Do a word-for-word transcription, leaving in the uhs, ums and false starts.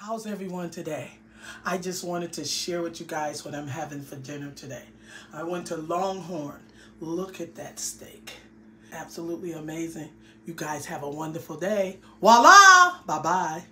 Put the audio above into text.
How's everyone today? I just wanted to share with you guys what I'm having for dinner today. I went to LongHorn. Look at that steak. Absolutely amazing. You guys have a wonderful day. Voila! Bye-bye.